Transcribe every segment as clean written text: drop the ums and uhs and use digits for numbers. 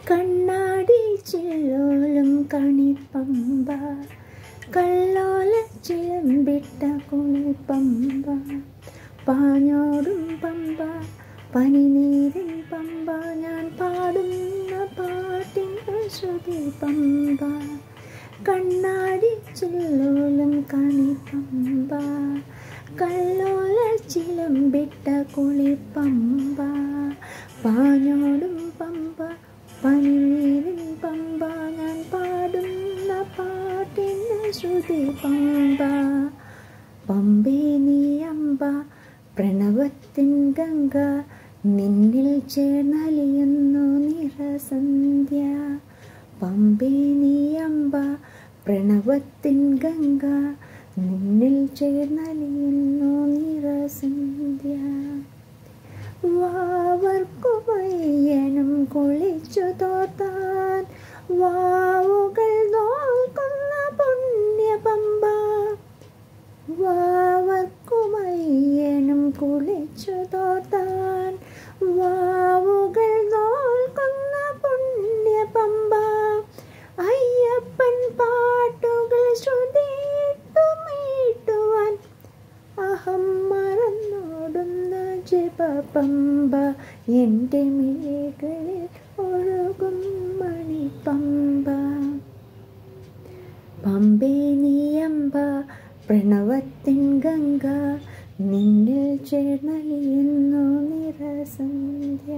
കണ്ണാടി ചില്ലോലും കണിപ്പമ്പ, കല്ലോല ചിലമ്പിട്ട കുളിപ്പമ്പ, പാഞ്ഞോടും പമ്പ, പനിനീരിൻ പമ്പ, ഞാൻ പാടുന്ന പാട്ടിൻ്റെ ശ്രുതി പമ്പ. കണ്ണാടി ചില്ലോലും കണിപ്പമ്പ, കല്ലോല ചിലമ്പിട്ട കുളിപ്പമ്പ, പാഞ്ഞോടും പമ്പ, പനിനീരിൻ പമ്പ, ഞാൻ പാടുന്ന പാട്ടിൻ്റെ ശ്രുതി പമ്പ. പമ്പേ നീ അമ്പ, പ്രണവത്തിൻ ഗംഗ, നിന്നിൽ ചേർന്നലിയുന്നു നിറസന്ധ്യ. പമ്പേ നീ അമ്പ, പ്രണവത്തിൻ ഗംഗ, നിന്നിൽ ചേർന്നലിയുന്നു നിറസന്ധ്യ. വാവർക്കുമയ്യനും കുളിച്ചു തോർത്താൻ, വാവുകൾ നോക്കുന്ന പുണ്യപമ്പ. വാവർക്കുമയ്യനും കുളിച്ചു തോർത്താൻ, വാവുകൾ നോക്കുന്ന പുണ്യപമ്പ. അയ്യപ്പൻ പാട്ടുകൾ ശ്രുതിയിട്ടു മീട്ടുവാൻ, അഹം മറന്നോടുന്ന ജപപമ്പ. എൻ്റെ മിഴികളിൽ ഒഴുകും മണിപ്പമ്പ. പമ്പേ നീ അമ്പ, പ്രണവത്തിൻ ഗംഗ, നിന്നിൽ ചേർന്നലിയുന്നു നിറസന്ധ്യ.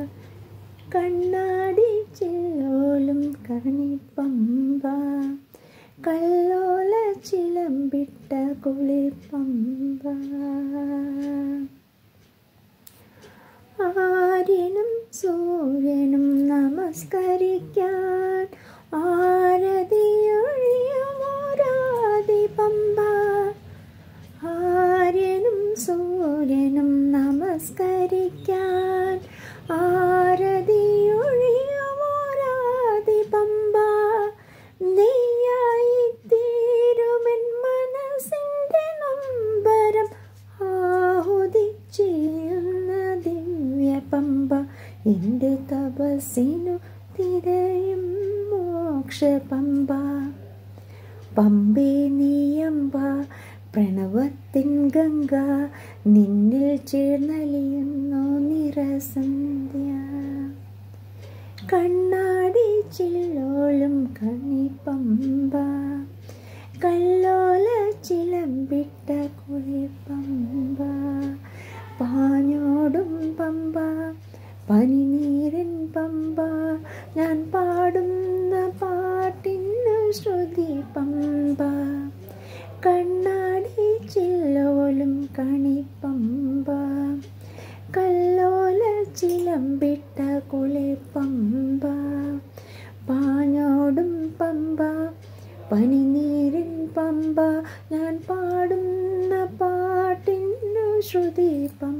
കണ്ണാടി ചില്ലോലും കണിപ്പമ്പ, കല്ലോല ചിലമ്പിട്ട കുളിപ്പമ്പ. ആര്യനും സൂര്യനും നമസ്കരിക്കാൻ, ആരതിയൊഴിയുമോരാതി പമ്പ. ആര്യനും സൂര്യനും നമസ്കരിക്കാൻ, ആരതിയൊഴിയുമോരാതി പമ്പ. നെയ്യായി തീരുമെൻ മനസ്സിൻ്റെ നൊമ്പരം, ആഹുതി ചെയ്യുന്ന ദിവ്യ പമ്പ. എൻ്റെ തപസ്സിനു തിരയും മോക്ഷപമ്പ. പമ്പേ നീ അമ്പ, പ്രണവത്തിൻ ഗംഗ, നിന്നിൽ ചേർന്നലിയുന്നു നിറസന്ധ്യ. കണ്ണാടി ചില്ലോലും കണിപ്പമ്പ, കല്ലോല ചിലമ്പിട്ട കുളിപ്പമ്പ, പാഞ്ഞോടും പമ്പ, പനിനീരിൻ പമ്പ, ഞാൻ പാടുന്ന പാട്ടിന് ശ്രുതി പമ്പ. കണ്ണാടി ചില്ലോലും കണിപ്പമ്പ, കല്ലോല ചിലമ്പിട്ട കുളിപ്പമ്പ, പാഞ്ഞോടും പമ്പ, പനിനീരിൻ പമ്പ, ഞാൻ പാടുന്ന പാട്ടിനു ശ്രുതി പമ്പ.